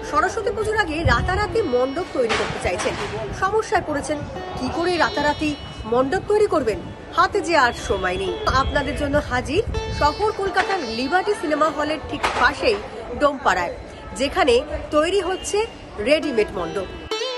সরস্বতী পুজোর আগে রাতারাতি মণ্ডপ তৈরি করতে চাইছেন, সমস্যায় পড়েছেন। কি করে রাতারাতি মণ্ডপ তৈরি করবেন? হাতে যে আর সময় নেই। আপনাদের জন্য হাজির শহর কলকাতার লিবার্টি সিনেমা হলের ঠিক পাশেই ডোমপাড়ায়, যেখানে তৈরি হচ্ছে রেডিমেড মণ্ডপ।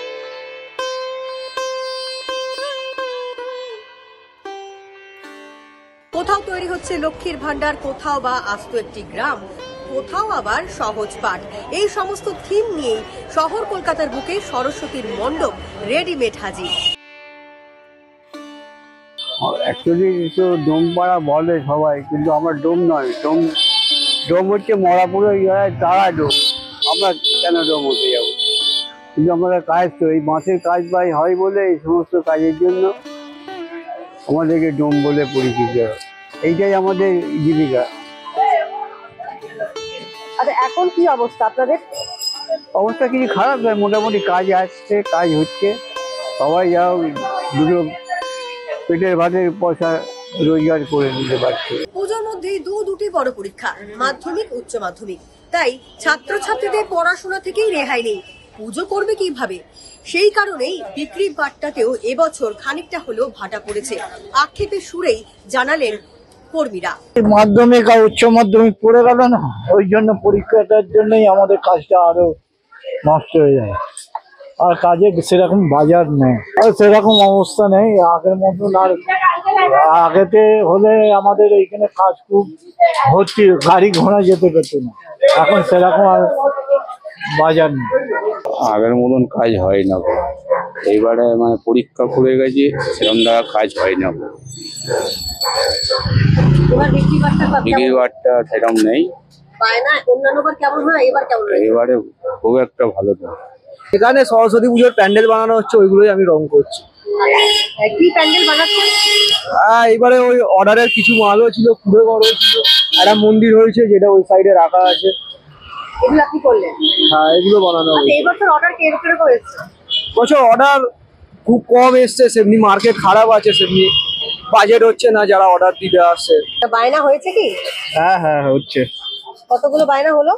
কোথাও তৈরি হচ্ছে লক্ষ্মীর ভান্ডার, কোথাও বা আস্ত একটি গ্রাম, কোথাও আবার সহজ পাঠ। এই সমস্ত থিম নিয়েই শহর কলকাতার বুকে সরস্বতীর মণ্ডপ রেডিমেড হাজির। অ্যাকচুয়ালি তো ডোমপাড়া বলে সবাই, কিন্তু আমার ডোম নয়। ডোম হচ্ছে মরাপুরে তারা ডোম। আমরা কেন ডোম হতে যাবো? কিন্তু আমাদের কাজ তো এই মাছের কাজ বাই হয় বলে এই সমস্ত কাজের জন্য আমাদেরকে ডোম বলে পরিচিত। এইটাই আমাদের জীবিকা। আচ্ছা, এখন কি অবস্থা আপনাদের? অবস্থা কিছু খারাপ নয়, মোটামুটি কাজ আসছে, কাজ হচ্ছে। সবাই যাও দুটো পেটের ভাতের পয়সা রোজগার করে নিতে পারছে। পুজোর মধ্যেই দুটি বড় পরীক্ষা, মাধ্যমিক উচ্চ মাধ্যমিক। তাই ছাত্রছাত্রীদের পড়াশোনা থেকেই রেহাই নেই। পুজো করবে কিভাবে? সেই কারণেই বিক্রির বাট্টাতেও এবছর খানিকটা হলেও ভাটা পড়েছে। আক্ষেপের সুরেই জানালেন কর্মীরা। মাধ্যমিক আর উচ্চ মাধ্যমিক পড়ে গেল না, ওই জন্য পরীক্ষাটার জন্যই আমাদের কাজটা আরো নষ্ট হয়ে যায়। আর কাজে সেরকম বাজার নেই, আর সেরকম অবস্থা নেই আগের মতন। আর আগেতে হলে আমাদের এইখানে কাজ খুব ভর্তি, গাড়ি ঘোড়া যেতে পেত না। এখন সেরকম আর বাজার নেই, আগের মতন কাজ হয় না। এইবারে মানে পরীক্ষা পড়ে গেছে, সেরকম দ্বারা কাজ হয় না। বিক্রি বাট্টা সেরকম নেই। এবারে খুব একটা ভালো না। এখানে সরস্বতী পুজোর প্যান্ডেল বানানো হচ্ছে, ওইগুলোই আমি রং করছি। কি প্যান্ডেল বানাচ্ছেন? এবারে ওই অর্ডারের কিছু মালও ছিল, খুবই বড় ছিল। একটা মন্দির হয়েছে যেটা ওই সাইডে রাখা আছে। এগুলো আপনি করলেন? হ্যাঁ, এগুলো বানানো হয়েছে। এই বছর অর্ডার কিরকম হয়েছে? বছর অর্ডার খুব কম এসছে, সেমনি মার্কেট খারাপ আছে, সেমনি বাজেট হচ্ছে না যারা অর্ডার দিতে আসছে। বায়না হয়েছে কি? হ্যাঁ হ্যাঁ হচ্ছে। কতগুলো বায়না হলো?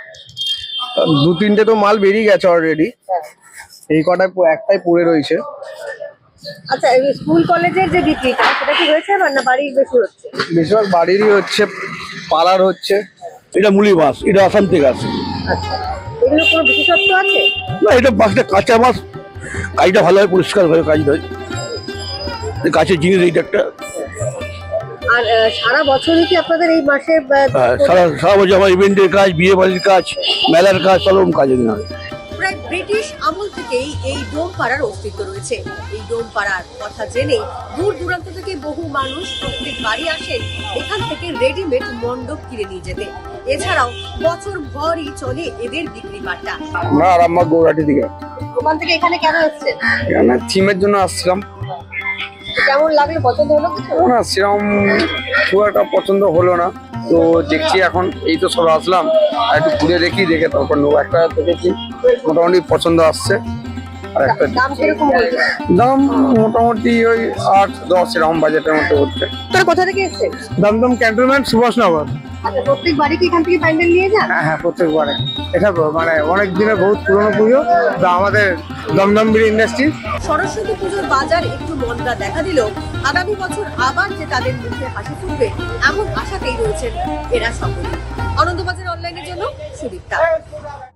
দু তিনটে তো মাল বেরিয়ে গেছে অলরেডি। এই কটায় একটাই পড়ে রয়েছে। আচ্ছা, এই স্কুল কলেজের যে বিক্রিটা সেটা কি হয়েছে না বাড়ির বেশি হচ্ছে? বেশিরভাগ বাড়িরই হচ্ছে, পাড়ার হচ্ছে। এটা মুলি মাছ, এটা আসাম থেকে আসে। আচ্ছা, এগুলো কোনো বিশেষত্ব আছে? না, এটা মাছটা কাঁচা মাছ, কাজটা ভালোভাবে পরিষ্কার করে কাজ হয়। কাছের জিনিস এইটা একটা। আর সারা বছরই কি আপনাদের এই মাসে সারা বছর আমার ইভেন্টের কাজ, বিয়ে বাড়ির কাজ, মেলার কাজ, সব কাজে না। প্রায় ব্রিটিশ আমল থেকেই এই ডোমপাড়ার অস্তিত্ব রয়েছে। এই ডোমপাড়ার কথা জেনে দূর দূরান্ত থেকে বহু মানুষ প্রত্যেকবারই আসেন এখান থেকে রেডিমেড মণ্ডপ কিনে নিয়ে যেতে। এছাড়াও বছর ভরই চলে এদের বিক্রি বাট্টা। না, আর আমার গৌরাটি দিকে। ওখান থেকে এখানে কেন এসেছেন? থিমের জন্য আসছিলাম। কেমন লাগলো? পছন্দ হলো কিছু? না, সেরকম খুব একটা পছন্দ হলো না। তো দেখছি এখন, এই তো সব আসলাম, আর একটু ঘুরে দেখি, দেখে তারপর নেবো। একটা দেখেছি মোটামুটি পছন্দ আসছে। আর একটা দাম কিরকম হয়েছে? দাম মোটামুটি ওই 8-10 এরকম বাজেটের মধ্যে হচ্ছে। তোরা কোথা থেকে এসেছেন? দমদম ক্যান্টনমেন্ট, সুভাষনগর। আচ্ছা, প্রত্যেক বাড়ি কি এখান থেকে প্যান্ডেল নিয়ে যান? হ্যাঁ হ্যাঁ, প্রত্যেকবারে। এটা মানে অনেক দিনের বহুত পুরনো পুজো, তো আমাদের দমদম বিড়ি ইন্ডাস্ট্রি। সরস্বতী পুজোর বাজার একটু মন্দা দেখা দিলেও আগামী বছর আবার যে তাদের মুখে হাসি ফুটবে এমন আশাতেই রয়েছেন এরা সকলে। আনন্দবাজার অনলাইনের জন্য সুদীপ্তা।